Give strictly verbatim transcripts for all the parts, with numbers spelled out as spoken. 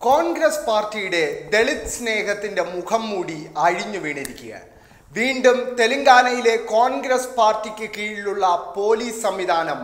കോൺഗ്രസ് പാർട്ടിയുടെ ദളിത് സ്നേഹത്തിന്റെ മുഖം മൂടി അഴിഞ്ഞു വീണിരിക്കുകയാണ്. വീണ്ടും തെലങ്കാനയിലെ കോൺഗ്രസ് പാർട്ടിക്ക് കീഴിലുള്ള പോലീസ് സംവിധാനം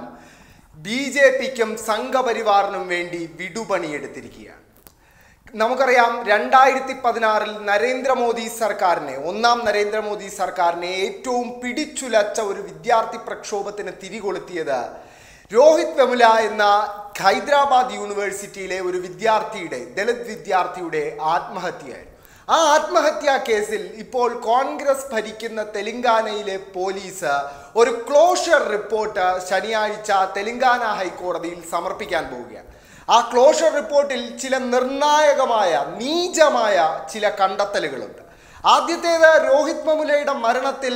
ബി ജെ പിക്കും സംഘപരിവാറിനും വേണ്ടി വിടുപണിയെടുത്തിരിക്കുകയാണ്. നമുക്കറിയാം, രണ്ടായിരത്തി പതിനാറിൽ നരേന്ദ്രമോദി സർക്കാരിനെ ഒന്നാം നരേന്ദ്രമോദി സർക്കാരിനെ ഏറ്റവും പിടിച്ചുലച്ച ഒരു വിദ്യാർത്ഥി പ്രക്ഷോഭത്തിന് തിരികൊളുത്തിയത് രോഹിത് വെമുല എന്ന ഹൈദരാബാദ് യൂണിവേഴ്സിറ്റിയിലെ ഒരു വിദ്യാർത്ഥിയുടെ ദളിത് വിദ്യാർത്ഥിയുടെ ആത്മഹത്യയായിരുന്നു. ആ ആത്മഹത്യാ കേസിൽ ഇപ്പോൾ കോൺഗ്രസ് ഭരിക്കുന്ന തെലങ്കാനയിലെ പോലീസ് ഒരു ക്ലോഷർ റിപ്പോർട്ട് ശനിയാഴ്ച തെലങ്കാന ഹൈക്കോടതിയിൽ സമർപ്പിക്കാൻ പോവുകയാണ്. ആ ക്ലോഷർ റിപ്പോർട്ടിൽ ചില നിർണായകമായ നീചമായ ചില കണ്ടെത്തലുകളുണ്ട്. ആദ്യത്തേത്, രോഹിത് വെമുലയുടെ മരണത്തിൽ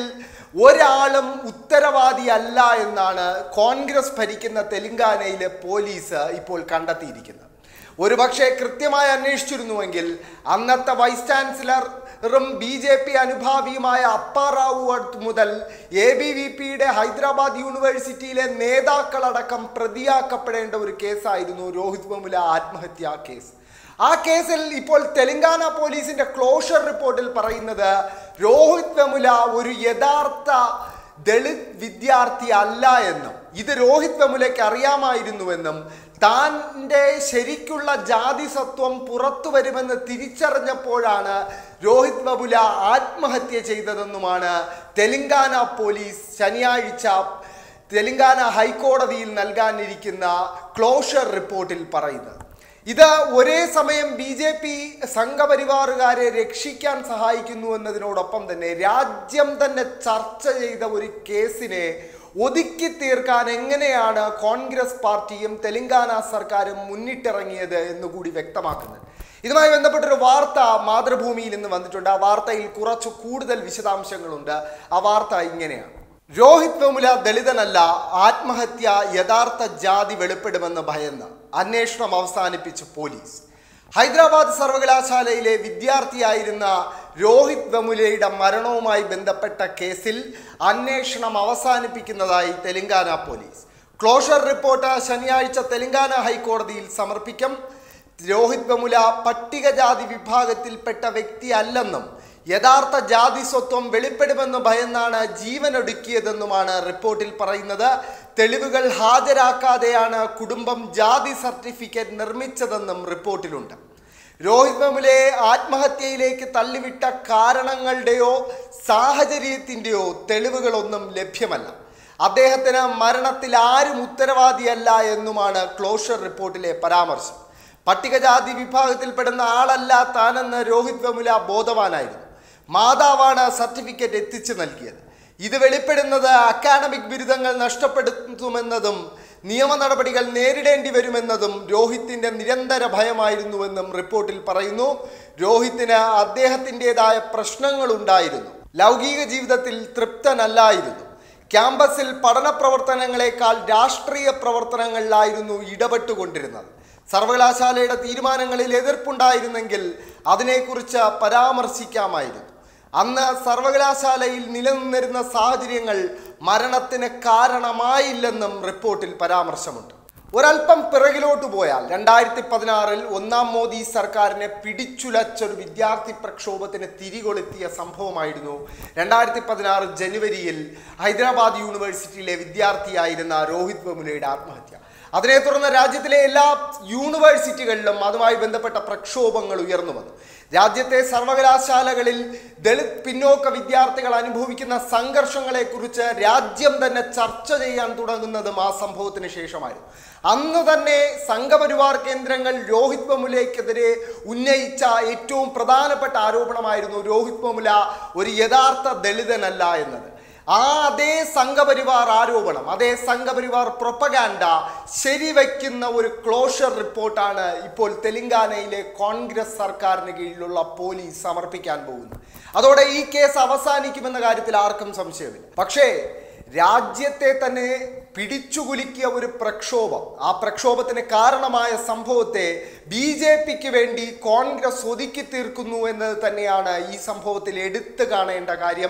ഒരാളും ഉത്തരവാദിയല്ല എന്നാണ് കോൺഗ്രസ് ഭരിക്കുന്ന തെലങ്കാനയിലെ പോലീസ് ഇപ്പോൾ കണ്ടെത്തിയിരിക്കുന്നത്. ഒരുപക്ഷെ കൃത്യമായി അന്വേഷിച്ചിരുന്നുവെങ്കിൽ അന്നത്തെ വൈസ് ചാൻസലറും ബി ജെ പി അനുഭാവിയുമായ അപ്പാറാവു മുതൽ എ ബി വി പിയുടെ ഹൈദരാബാദ് യൂണിവേഴ്സിറ്റിയിലെ നേതാക്കളടക്കം പ്രതിയാക്കപ്പെടേണ്ട ഒരു കേസായിരുന്നു രോഹിത് വെമുല ആത്മഹത്യാ കേസ്. ആ കേസിൽ ഇപ്പോൾ തെലങ്കാന പോലീസിന്റെ ക്ലോഷർ റിപ്പോർട്ടിൽ പറയുന്നത് രോഹിത് വെമുല ഒരു യഥാർത്ഥ ദളിത് വിദ്യാർത്ഥി അല്ല എന്നും ഇത് രോഹിത് വെമുലയ്ക്ക് അറിയാമായിരുന്നുവെന്നും താൻ്റെ ശരിക്കുള്ള ജാതിസത്വം പുറത്തു വരുമെന്ന് തിരിച്ചറിഞ്ഞപ്പോഴാണ് രോഹിത് വെമുല ആത്മഹത്യ ചെയ്തതെന്നുമാണ് തെലങ്കാന പോലീസ് ശനിയാഴ്ച തെലങ്കാന ഹൈക്കോടതിയിൽ നൽകാനിരിക്കുന്ന ക്ലോഷർ റിപ്പോർട്ടിൽ പറയുന്നത്. ഇത് ഒരേ സമയം ബി ജെ പി സംഘപരിവാറുകാരെ രക്ഷിക്കാൻ സഹായിക്കുന്നു എന്നതിനോടൊപ്പം തന്നെ രാജ്യം തന്നെ ചർച്ച ചെയ്ത ഒരു കേസിനെ ഒതുക്കി തീർക്കാൻ എങ്ങനെയാണ് കോൺഗ്രസ് പാർട്ടിയും തെലങ്കാന സർക്കാരും മുന്നിട്ടിറങ്ങിയത് എന്നുകൂടി വ്യക്തമാക്കുന്നത്. ഇതുമായി ബന്ധപ്പെട്ടൊരു വാർത്ത മാതൃഭൂമിയിൽ നിന്ന് വന്നിട്ടുണ്ട്. ആ വാർത്തയിൽ കുറച്ച് കൂടുതൽ വിശദാംശങ്ങളുണ്ട്. ആ വാർത്ത ഇങ്ങനെയാണ്: രോഹിത് വെമുല ദളിതനല്ല, ആത്മഹത്യ യഥാർത്ഥ ജാതി വെളിപ്പെടുമെന്ന് ഭയന്ന് അന്വേഷണം അവസാനിപ്പിച്ച് പോലീസ്. ഹൈദരാബാദ് സർവകലാശാലയിലെ വിദ്യാർത്ഥിയായിരുന്ന രോഹിത് വെമുലയുടെ മരണവുമായി ബന്ധപ്പെട്ട കേസിൽ അന്വേഷണം അവസാനിപ്പിക്കുന്നതായി തെലങ്കാന പോലീസ്. ക്ലോഷർ റിപ്പോർട്ട് ശനിയാഴ്ച തെലങ്കാന ഹൈക്കോടതിയിൽ സമർപ്പിക്കും. രോഹിത് വെമുല പട്ടികജാതി വിഭാഗത്തിൽപ്പെട്ട വ്യക്തി അല്ലെന്നും യഥാർത്ഥ ജാതി സ്വത്വം വെളിപ്പെടുമെന്ന് ഭയന്നാണ് ജീവനൊടുക്കിയതെന്നുമാണ് റിപ്പോർട്ടിൽ പറയുന്നത്. തെളിവുകൾ ഹാജരാക്കാതെയാണ് കുടുംബം ജാതി സർട്ടിഫിക്കറ്റ് നിർമ്മിച്ചതെന്നും റിപ്പോർട്ടിലുണ്ട്. രോഹിത് വെമുലയെ ആത്മഹത്യയിലേക്ക് തള്ളിവിട്ട കാരണങ്ങളുടെയോ സാഹചര്യത്തിൻ്റെയോ തെളിവുകളൊന്നും ലഭ്യമല്ല. അദ്ദേഹത്തിന് മരണത്തിൽ ആരും ഉത്തരവാദിയല്ല എന്നുമാണ് ക്ലോഷർ റിപ്പോർട്ടിലെ പരാമർശം. പട്ടികജാതി വിഭാഗത്തിൽപ്പെടുന്ന ആളല്ല താനെന്ന് രോഹിത് വെമുല ബോധവാനായിരുന്നു. മാതാവാണ് സർട്ടിഫിക്കറ്റ് എത്തിച്ചു നൽകിയത്. ഇത് വെളിപ്പെടുന്നത് അക്കാഡമിക് ബിരുദങ്ങൾ നഷ്ടപ്പെടുത്തുമെന്നതും നിയമ നടപടികൾ നേരിടേണ്ടി വരുമെന്നതും രോഹിത്തിൻ്റെ നിരന്തര ഭയമായിരുന്നുവെന്നും റിപ്പോർട്ടിൽ പറയുന്നു. രോഹിത്തിന് അദ്ദേഹത്തിൻ്റെതായ പ്രശ്നങ്ങളുണ്ടായിരുന്നു. ലൗകിക ജീവിതത്തിൽ തൃപ്തനല്ലായിരുന്നു. ക്യാമ്പസിൽ പഠന പ്രവർത്തനങ്ങളെക്കാൾ രാഷ്ട്രീയ പ്രവർത്തനങ്ങളിലായിരുന്നു ഇടപെട്ടുകൊണ്ടിരുന്നത്. സർവകലാശാലയുടെ തീരുമാനങ്ങളിൽ എതിർപ്പുണ്ടായിരുന്നെങ്കിൽ അതിനെക്കുറിച്ച് പരാമർശിക്കാമായിരുന്നു. അന്ന് സർവകലാശാലയിൽ നിലനിന്നിരുന്ന സാഹചര്യങ്ങൾ മരണത്തിന് കാരണമായില്ലെന്നും റിപ്പോർട്ടിൽ പരാമർശമുണ്ട്. ഒരൽപ്പം പിറകിലോട്ട് പോയാൽ രണ്ടായിരത്തി പതിനാറിൽ ഒന്നാം മോദി സർക്കാരിനെ പിടിച്ചുലച്ചൊരു വിദ്യാർത്ഥി പ്രക്ഷോഭത്തിന് തിരികൊളുത്തിയ സംഭവമായിരുന്നു രണ്ടായിരത്തി പതിനാറ് ജനുവരിയിൽ ഹൈദരാബാദ് യൂണിവേഴ്സിറ്റിയിലെ വിദ്യാർത്ഥിയായിരുന്ന രോഹിത് വെമുലയുടെ ആത്മഹത്യ. അതിനെ തുടർന്ന് രാജ്യത്തിലെ എല്ലാ യൂണിവേഴ്സിറ്റികളിലും അതുമായി ബന്ധപ്പെട്ട പ്രക്ഷോഭങ്ങൾ ഉയർന്നു വന്നു. രാജ്യത്തെ സർവകലാശാലകളിൽ ദളിത് പിന്നോക്ക വിദ്യാർത്ഥികൾ അനുഭവിക്കുന്ന സംഘർഷങ്ങളെക്കുറിച്ച് രാജ്യം തന്നെ ചർച്ച ചെയ്യാൻ തുടങ്ങുന്നതും ആ സംഭവത്തിന് ശേഷമായിരുന്നു. അന്ന് തന്നെ സംഘപരിവാർ കേന്ദ്രങ്ങൾ രോഹിത് വെമുലയ്ക്കെതിരെ ഉന്നയിച്ച ഏറ്റവും പ്രധാനപ്പെട്ട ആരോപണമായിരുന്നു രോഹിത് വെമുല ഒരു യഥാർത്ഥ ദളിതനല്ല എന്നത്. ആ അതേ സംഘപരിവാർ ആരോപണം, അതേ സംഘപരിവാർ പ്രൊപ്പഗാൻഡ ശരിവയ്ക്കുന്ന ഒരു ക്ലോഷർ റിപ്പോർട്ടാണ് ഇപ്പോൾ തെലങ്കാനയിലെ കോൺഗ്രസ് സർക്കാരിന് കീഴിലുള്ള പോലീസ് സമർപ്പിക്കാൻ പോകുന്നത്. അതോടെ ഈ കേസ് അവസാനിക്കുമെന്ന കാര്യത്തിൽ ആർക്കും സംശയമില്ല. പക്ഷേ രാജ്യത്തെ തന്നെ പിടിച്ചുകുലുക്കിയ ഒരു പ്രക്ഷോഭം, ആ പ്രക്ഷോഭത്തിന് കാരണമായ സംഭവത്തെ ബി ജെ പിക്ക് വേണ്ടി കോൺഗ്രസ് ഒതുക്കി തീർക്കുന്നു എന്നത് തന്നെയാണ് ഈ സംഭവത്തിൽ എടുത്തു കാണേണ്ട കാര്യം.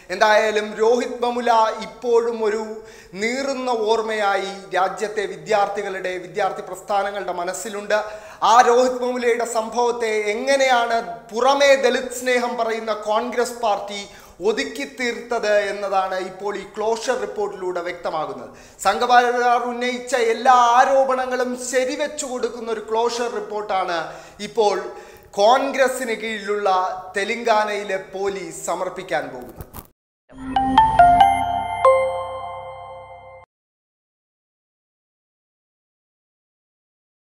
എന്തായാലും രോഹിത് വെമുല ഇപ്പോഴും ഒരു നീറുന്ന ഓർമ്മയായി രാജ്യത്തെ വിദ്യാർത്ഥികളുടെ വിദ്യാർത്ഥി പ്രസ്ഥാനങ്ങളുടെ മനസ്സിലുണ്ട്. ആ രോഹിത് വെമുലയുടെ സംഭവത്തെ എങ്ങനെയാണ് പുറമേ ദളിത് സ്നേഹം പറയുന്ന കോൺഗ്രസ് പാർട്ടി ഒതുക്കി തീർത്തത് എന്നതാണ് ഇപ്പോൾ ഈ ക്ലോഷർ റിപ്പോർട്ടിലൂടെ വ്യക്തമാകുന്നത്. സംഘപരിവാർ ഉന്നയിച്ച എല്ലാ ആരോപണങ്ങളും ശരിവെച്ചു കൊടുക്കുന്ന ഒരു ക്ലോഷർ റിപ്പോർട്ടാണ് ഇപ്പോൾ കോൺഗ്രസിന് കീഴിലുള്ള തെലങ്കാനയിലെ പോലീസ് സമർപ്പിക്കാൻ പോകുന്നത്.